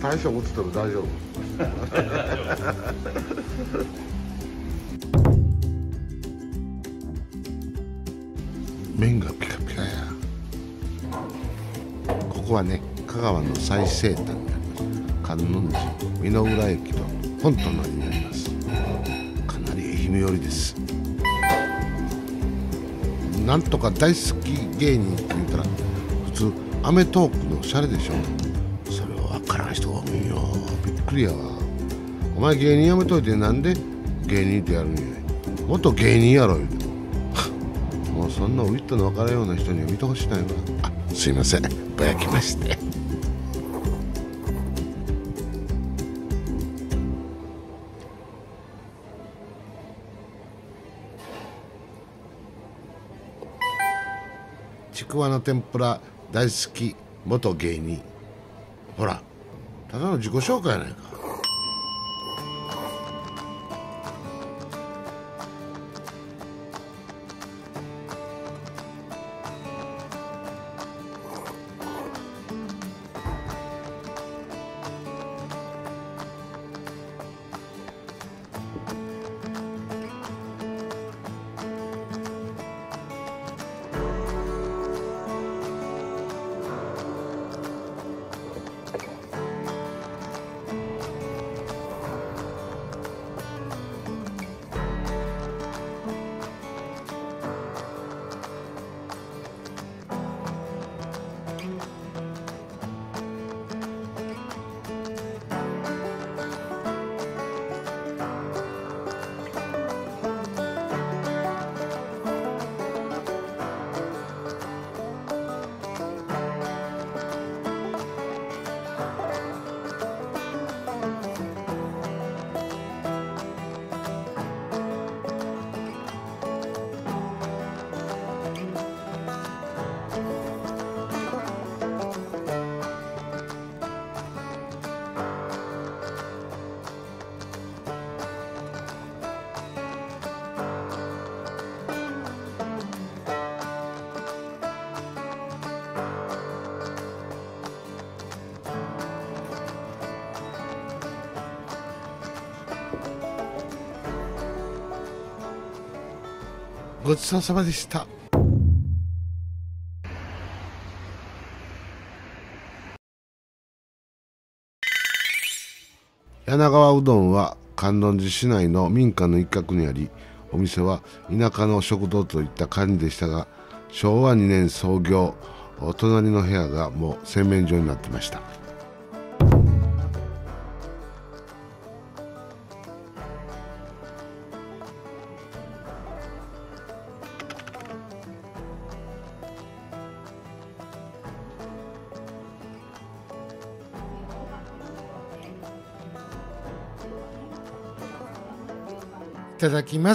大将映っても大丈夫。麺がピカピカや。ここはね、香川の最西端にあります観音寺美濃浦駅と本隣にあります。かなり愛媛寄りです。なんとか大好き芸人って言ったら普通アメトークのシャレでしょ。それは分からん人が多いよ。びっくりやわ。お前芸人やめといてなんで芸人ってやるんや。もっと芸人やろ言うてもうそんなウィットの分かるような人には見てほしないわ。あ、すいません、ぼやきまして。ちくわの天ぷら大好き元芸人。ほら、ただの自己紹介やないか。ごちそうさまでした。柳川うどんは観音寺市内の民家の一角にあり、お店は田舎の食堂といった感じでしたが、昭和2年創業。隣の部屋がもう洗面所になってました。いただきます。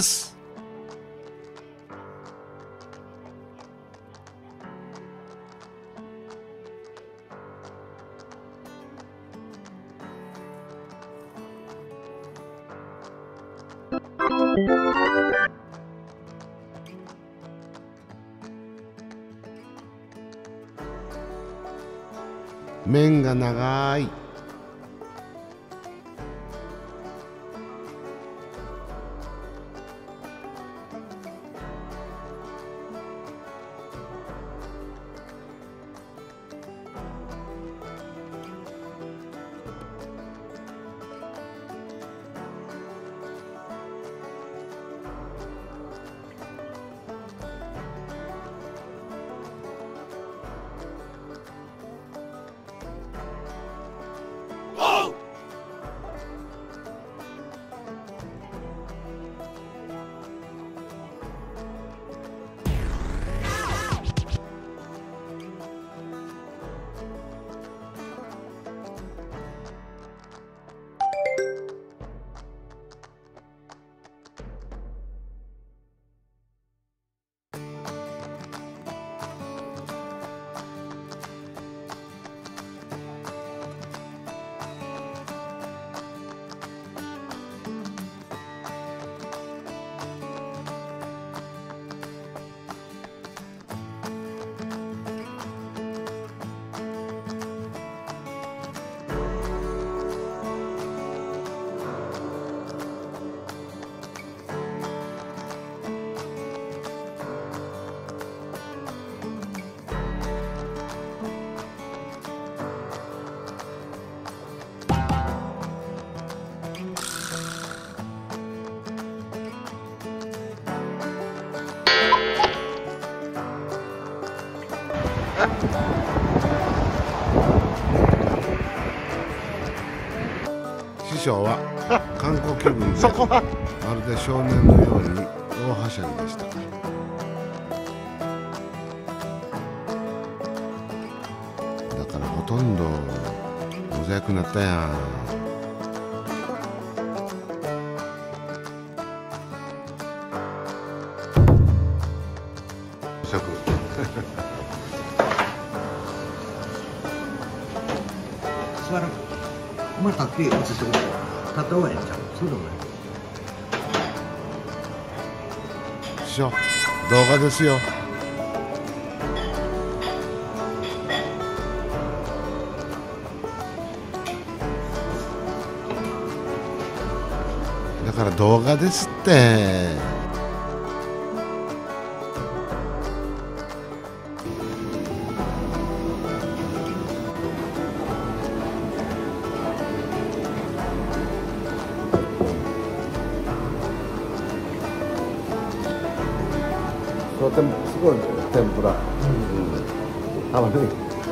麺が長い。 師匠は観光気分でまるで少年のように大はしゃぎでした。だからほとんどモザイクになったやん。 しばらくお前立って映してくれ。立った方がいいんちゃう。そうでもない。 師匠、動画ですよ。だから動画ですって。すごいね、天ぷら。玉ねぎ。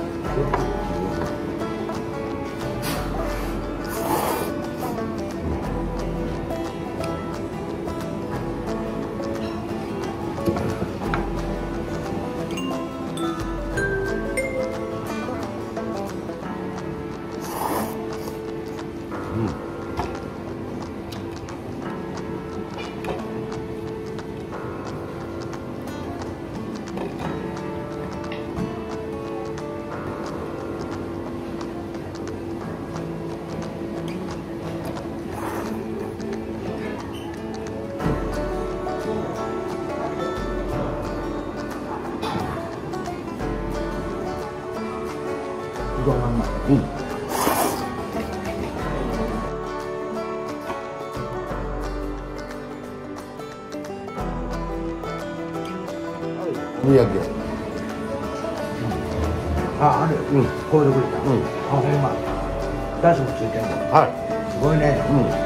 うどんがうまい。 宮城。 あ、ある。これでくれた。あ、ほんま。だしもついてんの。 はい。 すごいね。